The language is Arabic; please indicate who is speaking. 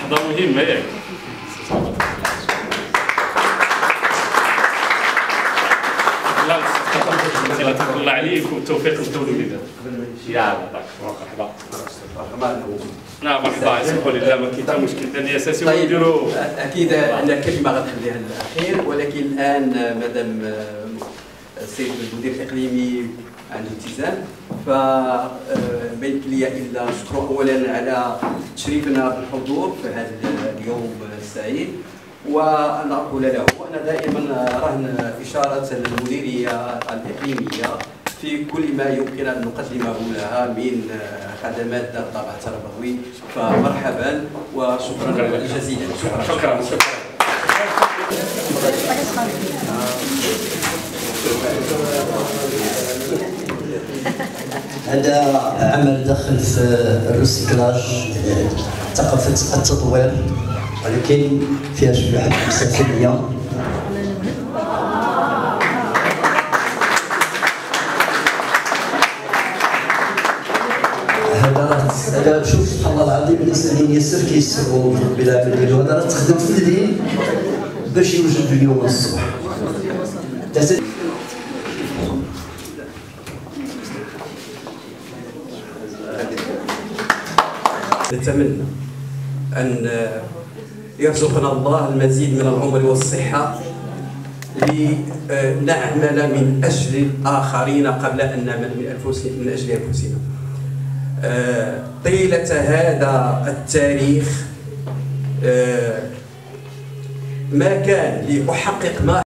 Speaker 1: لحظة مهمة ياك. الله الله عليك والتوفيق للوليدات. يا مرحبا. لا مرحبا اسمحوا لي لا ما كاين حتى مشكل ثاني اساسي ونديروا.
Speaker 2: اكيد ان كلمه غنخليها للاخير، ولكن الان مادام السيد المدير الاقليمي عنده التزام فما يمكن لي الا نشكره اولا على تشريفنا بالحضور في هذا اليوم السعيد، وأن أقول له أنا دائما رهن إشارة المديرية الإقليمية في كل ما يمكن أن نقدمه لها من خدمات ذات طابع تربوي، فمرحبا وشكرا جزيلا.
Speaker 1: شكرا.
Speaker 3: هذا عمل دخل في الريسيكلاج، ثقافة التطوير، ولكن فيها شويه واحد الفلسفيه. هذا شوف سبحان الله العظيم الانسان يسر كيسروا بالعمل ديالو. هذا راه تخدم في الليل باش يوجد اليوم الصبح.
Speaker 2: نتمنى أن يرزقنا الله المزيد من العمر والصحة لنعمل من أجل الآخرين قبل أن نعمل من أجل أنفسنا. طيلة هذا التاريخ ما كان لأحقق ما